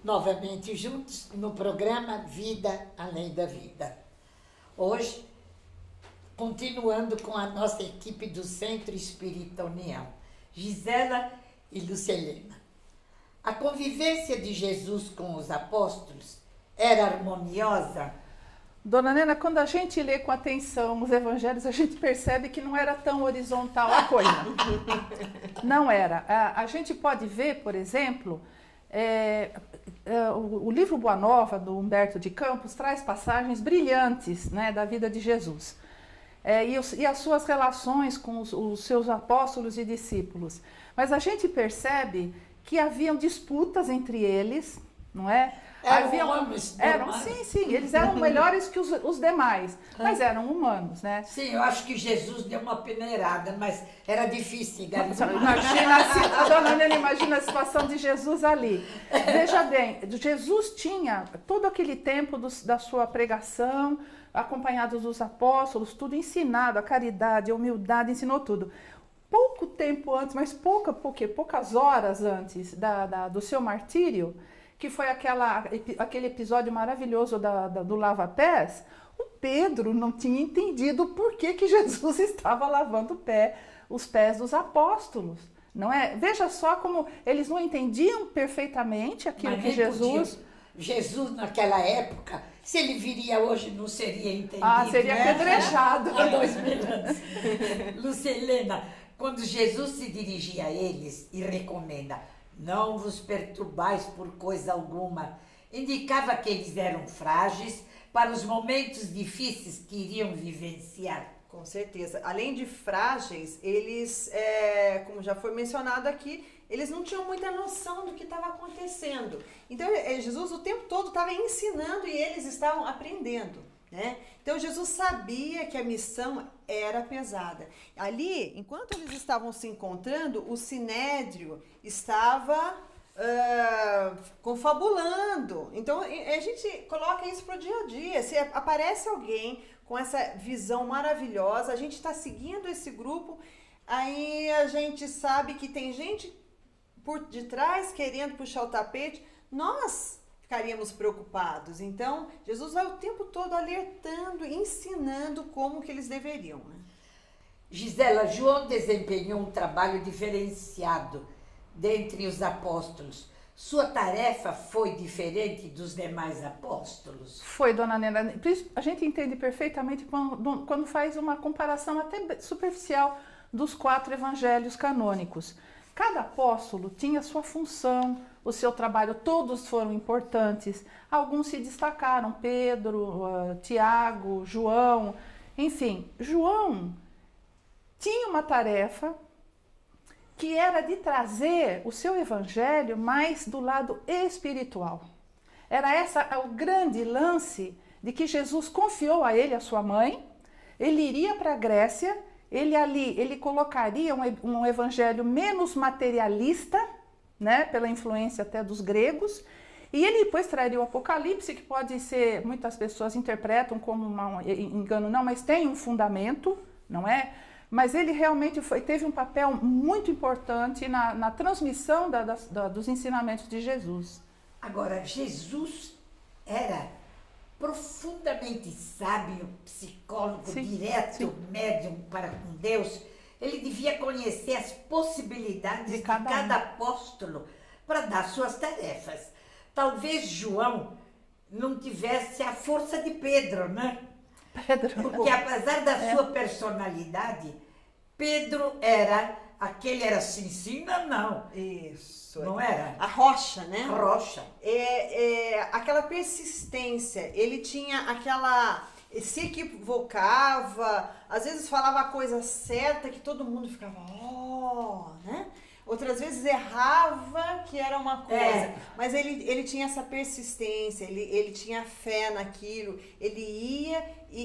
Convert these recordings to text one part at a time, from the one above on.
novamente juntos no programa Vida Além da Vida. Hoje, continuando com a nossa equipe do Centro Espírita União, Gisela e Lucelena. A convivência de Jesus com os apóstolos era harmoniosa? Dona Nena, quando a gente lê com atenção os evangelhos, a gente percebe que não era tão horizontal a coisa. Não era. A gente pode ver, por exemplo, o livro Boa Nova, do Humberto de Campos, traz passagens brilhantes, né, da vida de Jesus. E as suas relações com os seus apóstolos e discípulos. Mas a gente percebe que haviam disputas entre eles, não é? Sim, eles eram melhores que os demais, mas eram humanos, né? Sim, eu acho que Jesus deu uma peneirada, mas era difícil. Imagina a situação de Jesus ali. Veja bem, Jesus tinha todo aquele tempo da sua pregação, acompanhado dos apóstolos, tudo ensinado, a caridade, a humildade, ensinou tudo. Pouco tempo antes, mas poucas horas antes do seu martírio, que foi aquele episódio maravilhoso do lava-pés, o Pedro não tinha entendido por que Jesus estava lavando os pés dos apóstolos, não é? Veja só como eles não entendiam perfeitamente aquilo que Jesus... Jesus, naquela época, se ele viria hoje, não seria entendido. Seria apedrejado. Há 2000 anos. Lucelena, quando Jesus se dirigia a eles e recomenda: não vos perturbais por coisa alguma, indicava que eles eram frágeis para os momentos difíceis que iriam vivenciar. Com certeza. Além de frágeis, eles, como já foi mencionado aqui, eles não tinham muita noção do que estava acontecendo. Então, Jesus o tempo todo estava ensinando e eles estavam aprendendo, né? Então, Jesus sabia que a missão era pesada. Ali, enquanto eles estavam se encontrando, o Sinédrio estava confabulando. Então, a gente coloca isso para o dia a dia. Se aparece alguém com essa visão maravilhosa, a gente está seguindo esse grupo, aí a gente sabe que tem gente por detrás querendo puxar o tapete, nós ficaríamos preocupados. Então, Jesus vai o tempo todo alertando, ensinando como que eles deveriam, né? Gisela, João desempenhou um trabalho diferenciado dentre os apóstolos. Sua tarefa foi diferente dos demais apóstolos? Foi, dona Nena. A gente entende perfeitamente quando faz uma comparação até superficial dos 4 evangelhos canônicos. Cada apóstolo tinha sua função, o seu trabalho, todos foram importantes. Alguns se destacaram, Pedro, Tiago, João, enfim. João tinha uma tarefa que era de trazer o seu evangelho mais do lado espiritual. Era o grande lance de que Jesus confiou a ele, a sua mãe, ele iria para a Grécia, ele colocaria um evangelho menos materialista, né, pela influência até dos gregos, e ele depois traria o Apocalipse, que pode ser, muitas pessoas interpretam como um engano, não, mas tem um fundamento, não é? Mas ele realmente teve um papel muito importante na transmissão dos ensinamentos de Jesus. Agora, Jesus era profundamente sábio, psicólogo, direto, médium para com Deus. Ele devia conhecer as possibilidades de cada apóstolo para dar suas tarefas. Talvez João não tivesse a força de Pedro, né? Porque apesar da sua personalidade, Pedro era assim, não. Isso. Não era? A rocha, né? A rocha. Aquela persistência, ele tinha se equivocava, às vezes falava a coisa certa que todo mundo ficava, né? Outras vezes errava, que era uma coisa, mas ele tinha essa persistência, ele tinha fé naquilo, ele ia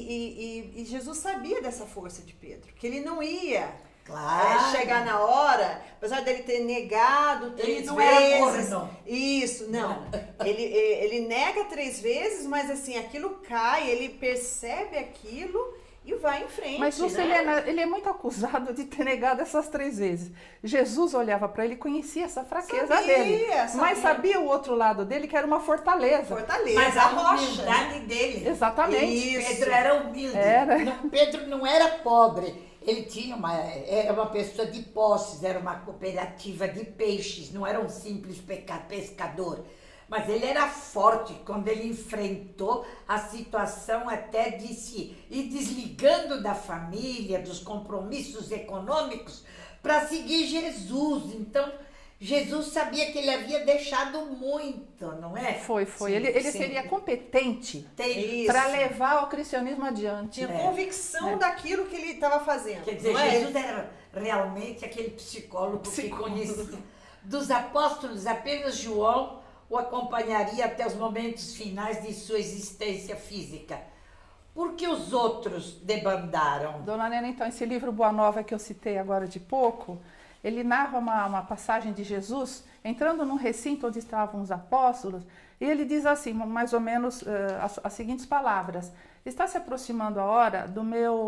e Jesus sabia dessa força de Pedro, que ele não ia chegar na hora, apesar dele ter negado 3 vezes. Era morno. Isso, não. Ele nega 3 vezes, mas assim, aquilo cai, ele percebe aquilo e vai em frente. Mas Lúcia, né? ele é muito acusado de ter negado essas 3 vezes. Jesus olhava para ele e conhecia essa fraqueza dele. Mas sabia o outro lado dele, que era uma fortaleza. Mas a rocha, humildade dele. Exatamente. Isso. Pedro era humilde. Pedro não era pobre. Ele era uma pessoa de posses, era uma cooperativa de peixes, não era um simples pescador. Mas ele era forte quando ele enfrentou a situação até de se ir desligando da família, dos compromissos econômicos, para seguir Jesus. Então, Jesus sabia que ele havia deixado muito, não é? Foi. Sim, ele seria competente para levar o cristianismo adiante. Tinha convicção daquilo que ele estava fazendo. Quer dizer, Jesus era realmente aquele psicólogo que conhecia. Dos apóstolos, apenas João o acompanharia até os momentos finais de sua existência física. Por que os outros debandaram? Dona Nena, então, esse livro Boa Nova que eu citei agora de pouco, ele narra uma passagem de Jesus entrando num recinto onde estavam os apóstolos, e ele diz assim, mais ou menos, as seguintes palavras: está se aproximando a hora do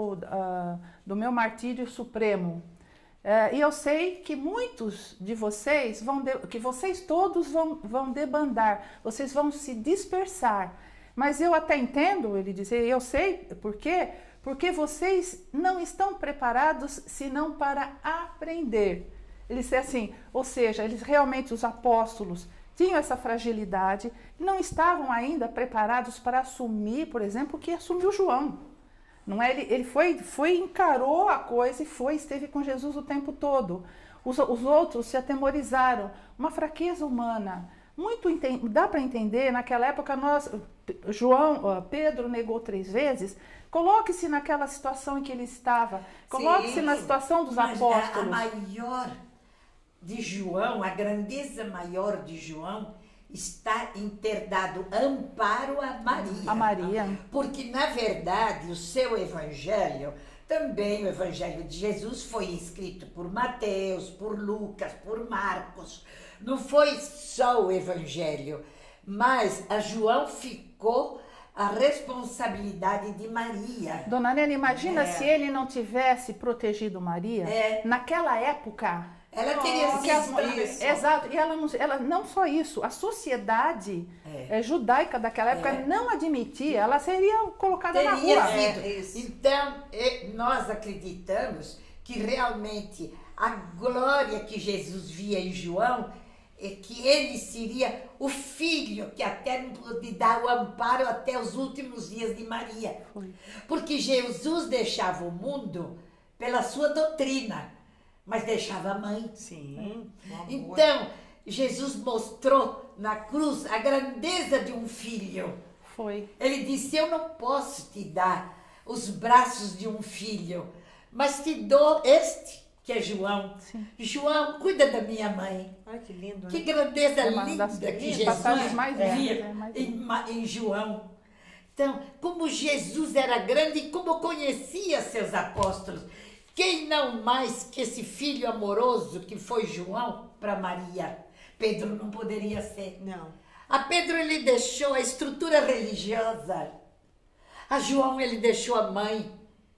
meu martírio supremo. E eu sei que muitos de vocês que vocês todos vão debandar, vocês vão se dispersar. Mas eu até entendo, ele diz, eu sei por quê? Porque vocês não estão preparados senão para aprender. Ele disse assim, ou seja, eles realmente, os apóstolos, tinham essa fragilidade, não estavam ainda preparados para assumir, por exemplo, o que assumiu João. Não é? Ele foi, encarou a coisa e esteve com Jesus o tempo todo. Os outros se atemorizaram. Uma fraqueza humana. Dá para entender, naquela época, Pedro negou 3 vezes. Coloque-se naquela situação em que ele estava. Coloque-se na situação dos apóstolos. A grandeza maior de João está em ter dado amparo a Maria. A Maria. Porque, na verdade, o seu evangelho, também o evangelho de Jesus, foi escrito por Mateus, por Lucas, por Marcos. Não foi só o evangelho, mas a João ficou a responsabilidade de Maria. Dona Nena, imagina se ele não tivesse protegido Maria. Naquela época... Ela teria sido isso. Exato, e ela não só isso, a sociedade judaica daquela época não admitia, ela seria colocada na rua. Então, nós acreditamos que realmente a glória que Jesus via em João é que ele seria o filho que até não pôde dar o amparo até os últimos dias de Maria. Porque Jesus deixava o mundo pela sua doutrina, mas deixava a mãe. Sim. Então, Jesus mostrou na cruz a grandeza de um filho. Ele disse, eu não posso te dar os braços de um filho, mas te dou este, que é João. Sim. João, cuida da minha mãe. Ai, que lindo, né? Que grandeza linda que Jesus mais via em João. Então, como Jesus era grande e como conhecia seus apóstolos. Quem não mais que esse filho amoroso que foi João para Maria? Pedro não poderia ser. Não. A Pedro ele deixou a estrutura religiosa. A João ele deixou a mãe.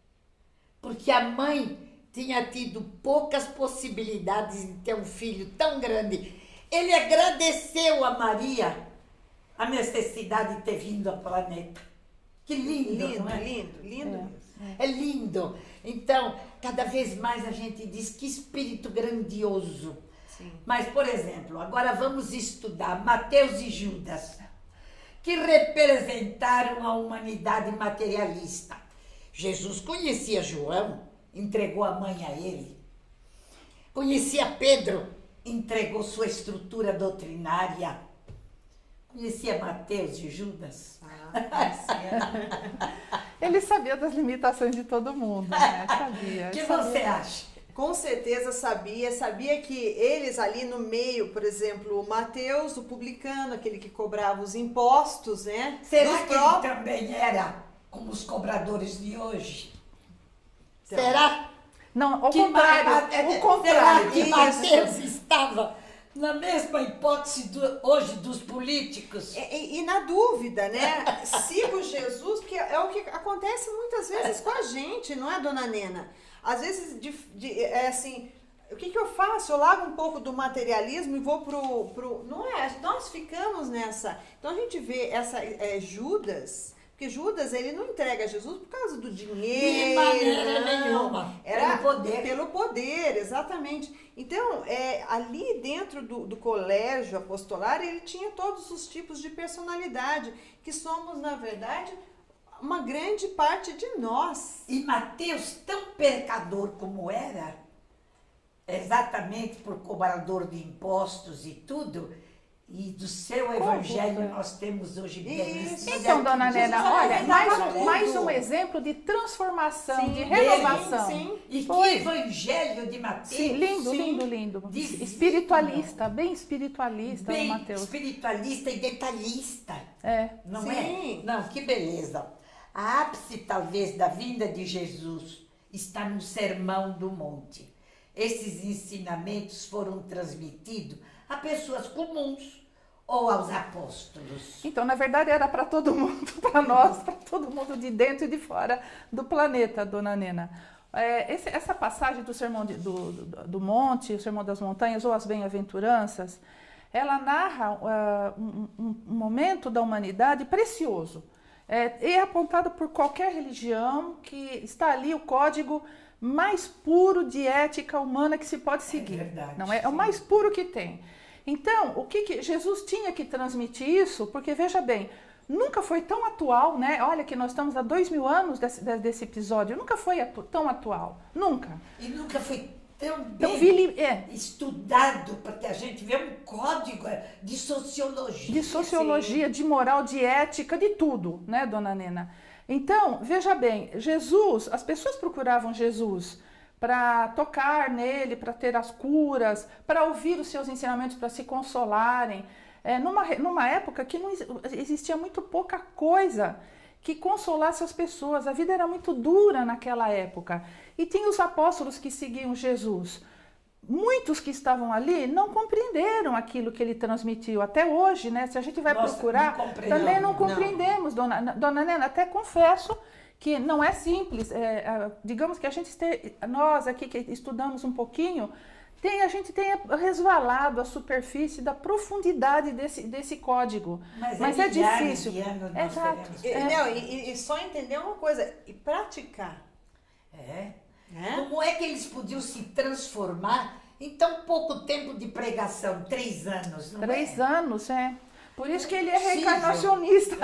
Porque a mãe tinha tido poucas possibilidades de ter um filho tão grande. Ele agradeceu a Maria a necessidade de ter vindo ao planeta. Que lindo, não é? Lindo mesmo. É lindo. Então, cada vez mais a gente diz que espírito grandioso. Sim. Mas, por exemplo, agora vamos estudar Mateus e Judas, que representaram a humanidade materialista. Jesus conhecia João, entregou a mãe a ele. Conhecia Pedro, entregou sua estrutura doutrinária. Conhecia Mateus e Judas. Ele sabia das limitações de todo mundo, né? Sabia. O que você acha? Com certeza sabia que eles ali no meio, por exemplo, o Mateus, o publicano, aquele que cobrava os impostos, né? Será que ele também era como os cobradores de hoje? Então, será? Não, ao contrário. Será que Mateus estava na mesma hipótese hoje dos políticos? E na dúvida, né? Sigo Jesus, porque é o que acontece muitas vezes com a gente, não é, dona Nena? Às vezes, é assim, o que eu faço? Eu largo um pouco do materialismo e vou pro... Não é? Nós ficamos nessa... Então a gente vê Judas... Porque Judas, ele não entrega Jesus por causa do dinheiro. De maneira nenhuma. Era pelo poder. Pelo poder, exatamente. Então, ali dentro do colégio apostolar, ele tinha todos os tipos de personalidade, que somos, na verdade, uma grande parte de nós. E Mateus, tão pecador como era, exatamente por cobrador de impostos e tudo, e do seu evangelho nós temos hoje belíssimo. Então, dona Nena, olha, mais um exemplo de transformação, de renovação. Sim. E que evangelho de Mateus. Sim, lindo. Espiritualista, bem espiritualista, bem Mateus. Espiritualista e detalhista. Não sim. é? Não, que beleza. A ápice, talvez, da vinda de Jesus está no Sermão do Monte. Esses ensinamentos foram transmitidos a pessoas comuns ou aos apóstolos? Então, na verdade, era para todo mundo, para nós, para todo mundo de dentro e de fora do planeta, dona Nena. Essa passagem do Sermão do Monte, o Sermão das Montanhas ou as Bem-aventuranças, ela narra um momento da humanidade precioso. É apontado por qualquer religião, que está ali o código mais puro de ética humana que se pode seguir. É verdade, não é? É o mais puro que tem. Então, o que Jesus tinha que transmitir isso? Porque, veja bem, nunca foi tão atual, né? Olha que nós estamos há 2000 anos desse episódio, nunca foi tão atual, nunca. E nunca foi tão bem estudado, porque a gente vê um código de sociologia. De sociologia, de moral, de ética, de tudo, né, dona Nena? Então, veja bem, Jesus, as pessoas procuravam Jesus para tocar nele, para ter as curas, para ouvir os seus ensinamentos, para se consolarem. Numa época que não existia muito pouca coisa que consolasse as pessoas. A vida era muito dura naquela época. E tinha os apóstolos que seguiam Jesus. Muitos que estavam ali não compreenderam aquilo que ele transmitiu. Até hoje, né? Se a gente vai procurar, também não compreendemos, dona Nena. Até confesso que não é simples. Digamos que nós aqui que estudamos um pouquinho, a gente tem resvalado a superfície da profundidade desse código. Mas é difícil. Exato. E só entender uma coisa, e praticar. Como é que eles podiam se transformar em tão pouco tempo de pregação? 3 anos, não 3 anos, Por isso que ele é reencarnacionista.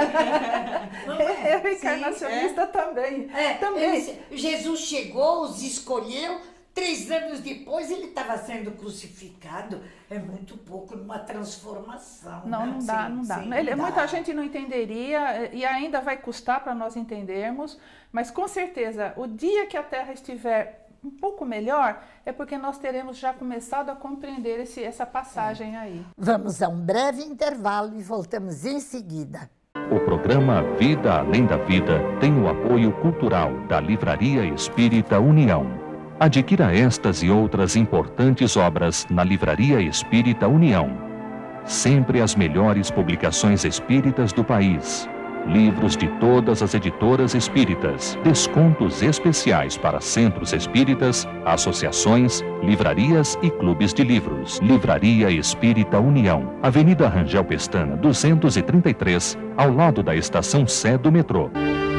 É reencarnacionista também. Jesus chegou, os escolheu, 3 anos depois ele estava sendo crucificado. É muito pouco numa transformação. Não dá. Muita gente não entenderia e ainda vai custar para nós entendermos, mas com certeza, o dia que a Terra estiver um pouco melhor, é porque nós teremos já começado a compreender essa passagem aí. Vamos a um breve intervalo e voltamos em seguida. O programa Vida Além da Vida tem o apoio cultural da Livraria Espírita União. Adquira estas e outras importantes obras na Livraria Espírita União. Sempre as melhores publicações espíritas do país. Livros de todas as editoras espíritas. Descontos especiais para centros espíritas, associações, livrarias e clubes de livros. Livraria Espírita União. Avenida Rangel Pestana, 233, ao lado da Estação Sé do metrô.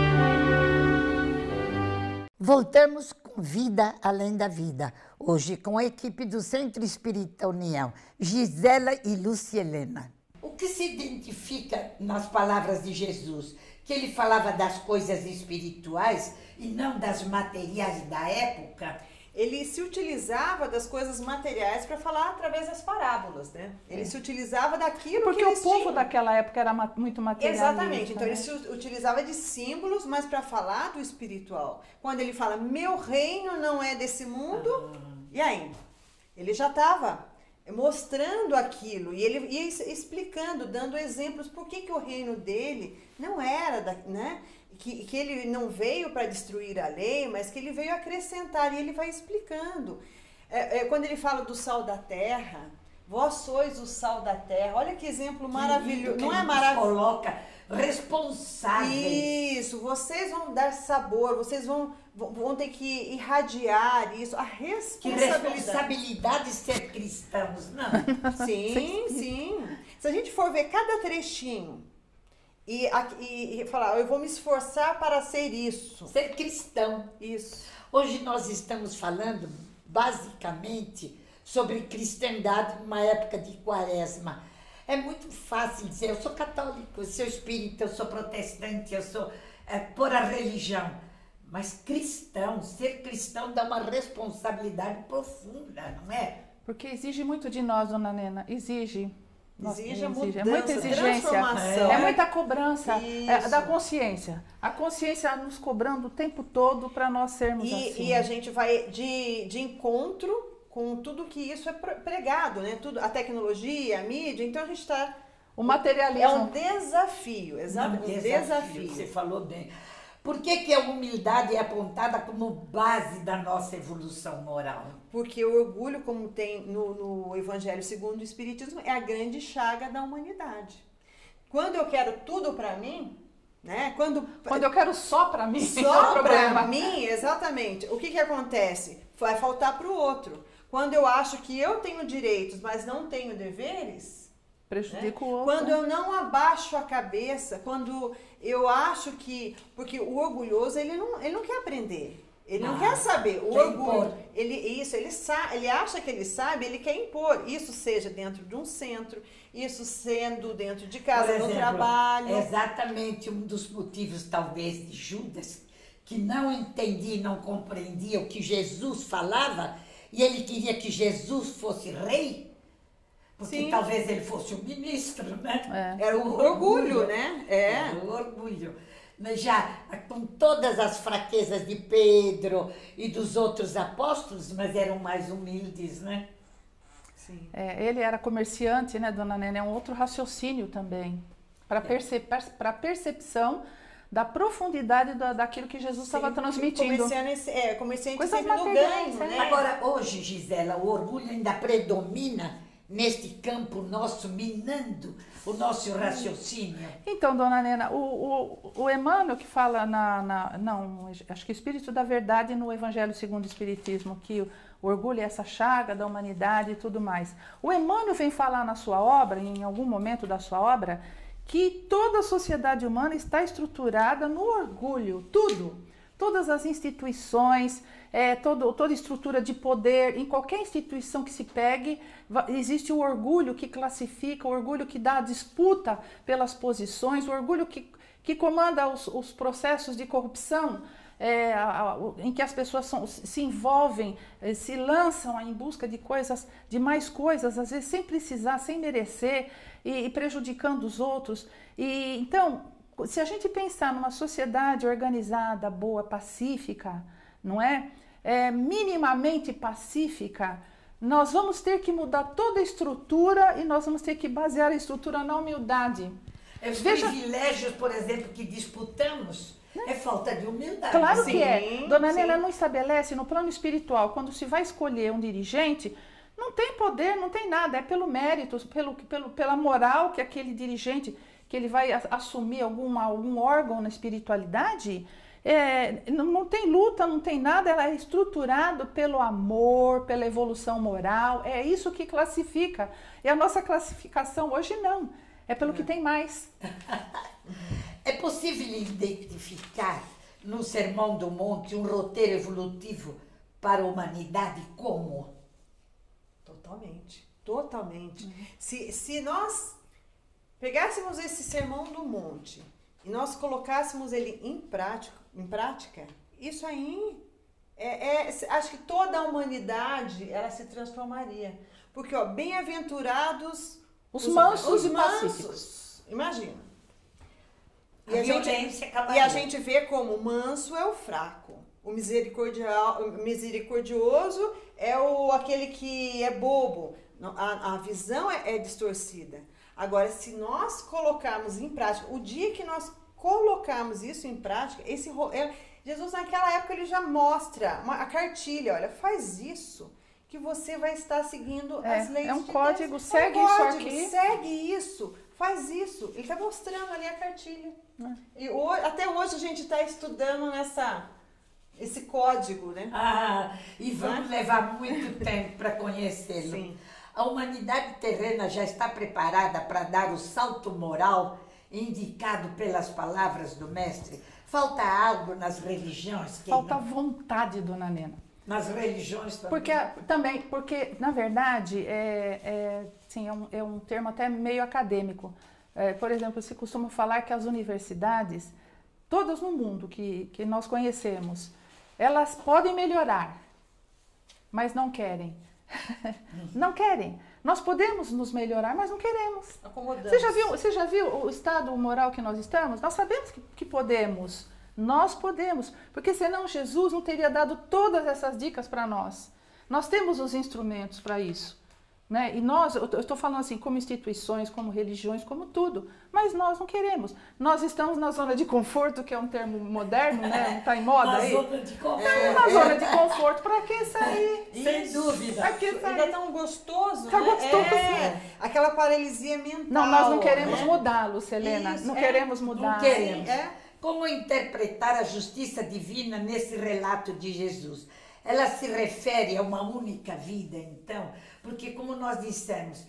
Voltamos com Vida Além da Vida, hoje com a equipe do Centro Espírita União, Gisela e Lúcia Helena. O que se identifica nas palavras de Jesus? Que ele falava das coisas espirituais e não das materiais da época? Ele se utilizava das coisas materiais para falar através das parábolas, né? Ele se utilizava daquilo porque que eles o povo tinham. daquela época era muito materialista. Exatamente. Então ele se utilizava de símbolos, mas para falar do espiritual. Quando ele fala, meu reino não é desse mundo, e aí? Ele já estava mostrando aquilo e ele ia explicando, dando exemplos por que o reino dele não era, né? Que ele não veio para destruir a lei, mas que ele veio acrescentar, e ele vai explicando. Quando ele fala do sal da terra, vós sois o sal da terra, olha que exemplo maravilhoso, não é maravilhoso? Coloca responsáveis. Isso, vocês vão dar sabor, vocês vão ter que irradiar isso, a Que responsabilidade. responsabilidade ser cristãos, não? Sim, sim. Se a gente for ver cada trechinho e falar, eu vou me esforçar para ser isso. Ser cristão. Isso. Hoje nós estamos falando, basicamente, sobre cristandade numa época de quaresma. É muito fácil dizer, eu sou católico, eu sou espírita, eu sou protestante, eu sou por a religião. Mas cristão, ser cristão dá uma responsabilidade profunda, não é? Porque exige muito de nós, dona Nena, exige. Nossa, Exige a mudança, é muita exigência, transformação. é muita cobrança da Isso. consciência. A consciência nos cobrando o tempo todo para nós sermos assim. E a gente vai de encontro com tudo que isso é pregado, né? Tudo, a tecnologia, a mídia, então a gente está... O materialismo. É um desafio, exatamente, um desafio. Você falou bem. Por que a humildade é apontada como base da nossa evolução moral? Porque o orgulho, como tem no Evangelho segundo o Espiritismo, é a grande chaga da humanidade. Quando eu quero tudo para mim, né? Quando eu quero só para mim, só para mim, exatamente. O que acontece? Vai faltar para o outro. Quando eu acho que eu tenho direitos, mas não tenho deveres, prejudica o outro. Quando eu não abaixo a cabeça, quando eu acho que... Porque o orgulhoso, ele não quer aprender. Ele não quer saber. O orgulho, ele acha que ele sabe, ele quer impor. Isso seja dentro de um centro, isso sendo dentro de casa, Por exemplo, no trabalho. Exatamente um dos motivos, talvez, de Judas, que não entendia, não compreendia o que Jesus falava, e ele queria que Jesus fosse rei, porque Sim. talvez ele fosse um ministro, né? Era o orgulho, né? Era o orgulho. Mas já com todas as fraquezas de Pedro e dos outros apóstolos, mas eram mais humildes, né? Sim. Ele era comerciante, né, dona Nena? É um outro raciocínio também. Para a percepção da profundidade daquilo que Jesus estava transmitindo. Comerciante Coisas sempre no materiais, ganho, né? Agora, hoje, Gisela, o orgulho ainda predomina neste campo nosso, minando o nosso raciocínio. Então, dona Nena, o Emmanuel que fala acho que o Espírito da Verdade no Evangelho segundo o Espiritismo, que o orgulho é essa chaga da humanidade e tudo mais. O Emmanuel vem falar na sua obra, em algum momento da sua obra, que toda a sociedade humana está estruturada no orgulho, tudo. Todas as instituições, toda estrutura de poder, em qualquer instituição que se pegue, existe o orgulho que classifica, o orgulho que dá a disputa pelas posições, o orgulho que comanda os processos de corrupção, em que as pessoas se envolvem, se lançam em busca de mais coisas, às vezes sem precisar, sem merecer, e prejudicando os outros. Então, se a gente pensar numa sociedade organizada, boa, pacífica, não é? Minimamente pacífica, nós vamos ter que mudar toda a estrutura e nós vamos ter que basear a estrutura na humildade. Os privilégios, por exemplo, que disputamos, é falta de humildade. Claro Sim, que é. Dona sim. Nena não estabelece no plano espiritual, quando se vai escolher um dirigente, não tem poder, não tem nada, é pelo mérito, pela moral que aquele dirigente, que ele vai assumir algum órgão na espiritualidade, não tem luta, não tem nada, ela é estruturado pelo amor, pela evolução moral, é isso que classifica. E a nossa classificação hoje não, é pelo que tem mais. É possível identificar no Sermão do Monte um roteiro evolutivo para a humanidade como? Totalmente, totalmente. Se nós pegássemos esse Sermão do Monte e nós colocássemos ele em prática, isso aí, acho que toda a humanidade, ela se transformaria. Porque, bem-aventurados os mansos e pacíficos. Imagina. A violência acabaria. E a gente vê como o manso é o fraco, o misericordioso é aquele que é bobo. A visão é distorcida. Agora, se nós colocarmos em prática, o dia que nós colocarmos isso em prática, Jesus naquela época ele já mostra a cartilha, olha, faz isso, que você vai estar seguindo as leis de Deus. Código, segue isso aqui. Segue isso, Faz isso. Ele está mostrando ali a cartilha. E até hoje a gente está estudando esse código, né? E vamos levar muito tempo para conhecê-lo. Sim. A humanidade terrena já está preparada para dar o salto moral indicado pelas palavras do Mestre? Falta algo nas religiões? Falta vontade, dona Nena. Nas religiões também? Porque na verdade, sim, é um termo até meio acadêmico. Por exemplo, se costuma falar que as universidades, todas no mundo que nós conhecemos, elas podem melhorar, mas não querem. Não querem. Nós podemos nos melhorar, mas não queremos. Acomodamos. Você já viu o estado moral que nós estamos? Nós sabemos que podemos. Nós podemos. Porque senão Jesus não teria dado todas essas dicas para nós. Nós temos os instrumentos para isso. Né? E nós, eu estou falando assim, como instituições, como religiões, como tudo, mas nós não queremos. Nós estamos na zona de conforto, que é um termo moderno, né? Não está em moda aí? Na zona de conforto. Na zona de conforto, para que sair? Sem dúvida. Para que sair? Ainda é tão gostoso, Tá né? gostoso. Aquela paralisia mental. Não, nós não queremos né? mudá-lo, Selena. Isso, não queremos mudar. Não queremos. É. Como interpretar a justiça divina nesse relato de Jesus? Ela se refere a uma única vida, então? Porque, como nós dissemos,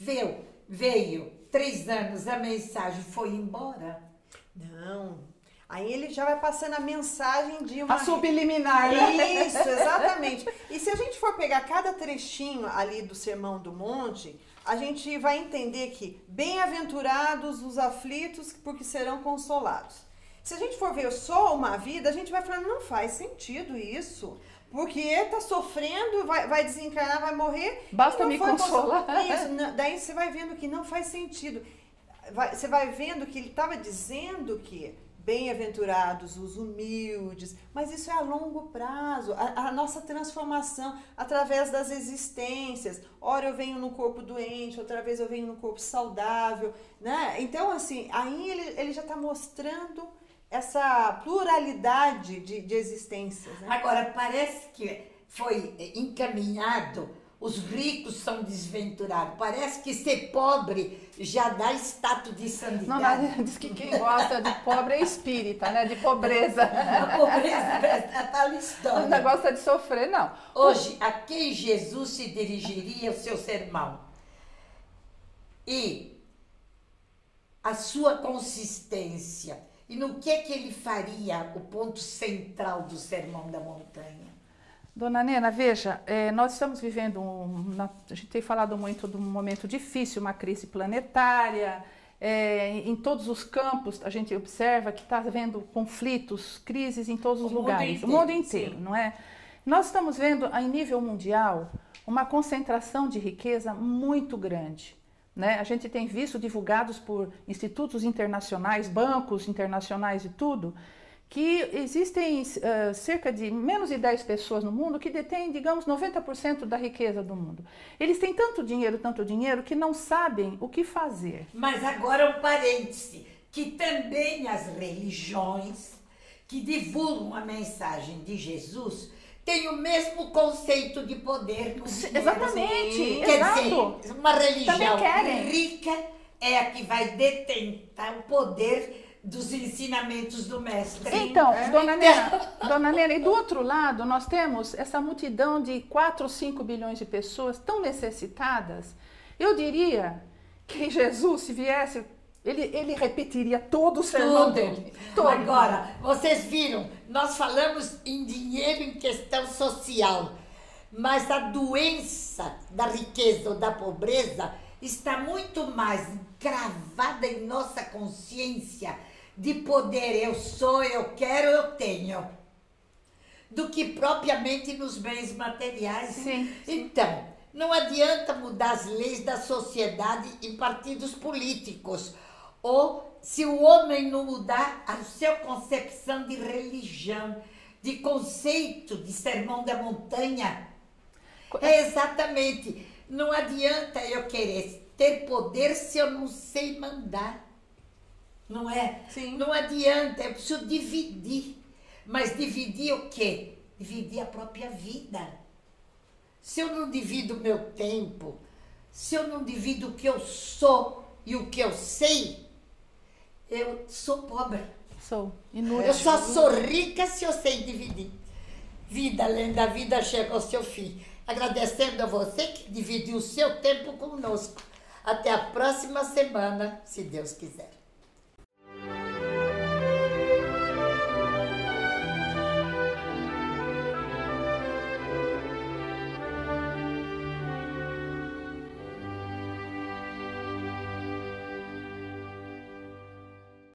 veio 3 anos, a mensagem foi embora. Não. Aí ele já vai passando a mensagem de uma... A subliminar, né? Isso, exatamente. E se a gente for pegar cada trechinho ali do Sermão do Monte, a gente vai entender que bem-aventurados os aflitos, porque serão consolados. Se a gente for ver só uma vida, a gente vai falando, não faz sentido isso. Porque está sofrendo, vai desencarnar, vai morrer. Basta me consolar. Isso, daí você vai vendo que não faz sentido. Você vai vendo que ele estava dizendo que bem-aventurados os humildes, mas isso é a longo prazo, a nossa transformação através das existências. Ora eu venho no corpo doente, outra vez eu venho no corpo saudável, né? Então, assim, aí ele já está mostrando essa pluralidade de existências. Né? Agora, parece que foi encaminhado, os ricos são desventurados. Parece que ser pobre já dá status de santidade. Não, mas diz que quem gosta de pobre é espírita, né? De pobreza. A pobreza é a tal história. Não gosta de sofrer, não. Hoje, a quem Jesus se dirigiria o seu sermão? E a sua consistência. E no que ele faria o ponto central do Sermão da Montanha? Dona Nena, veja, nós estamos vivendo, a gente tem falado muito de um momento difícil, uma crise planetária, em todos os campos a gente observa que está havendo conflitos, crises em todos os lugares, o mundo inteiro, sim. Não é? Nós estamos vendo, em nível mundial, uma concentração de riqueza muito grande. Né? A gente tem visto divulgados por institutos internacionais, bancos internacionais e tudo, que existem cerca de menos de 10 pessoas no mundo que detêm, digamos, 90% da riqueza do mundo. Eles têm tanto dinheiro, que não sabem o que fazer. Mas agora um parêntese, que também as religiões que divulgam a mensagem de Jesus têm o mesmo conceito de poder no dinheiro. Exatamente, Quer exato. dizer, uma religião querem. rica é a que vai detentar o poder dos ensinamentos do mestre. Então, Dona Nena, e do outro lado nós temos essa multidão de 4 ou 5 bilhões de pessoas tão necessitadas. Eu diria que Jesus, se viesse, ele repetiria todo o sermão dele. Todo. Agora, vocês viram, nós falamos em dinheiro em questão social, mas a doença da riqueza ou da pobreza está muito mais cravada em nossa consciência de poder, eu sou, eu quero, eu tenho, do que propriamente nos bens materiais. Sim. Então, não adianta mudar as leis da sociedade em partidos políticos, ou se o homem não mudar a sua concepção de religião, de conceito de Sermão da Montanha. É exatamente, não adianta eu querer ter poder se eu não sei mandar. Não é? Sim. Não adianta, eu preciso dividir. Mas dividir o quê? Dividir a própria vida. Se eu não divido o meu tempo, se eu não divido o que eu sou, E o que eu sei, eu sou pobre. Sou inútil. Eu só sou rica se eu sei dividir. Vida além da vida chega ao seu fim. Agradecendo a você que dividiu o seu tempo conosco. Até a próxima semana, se Deus quiser.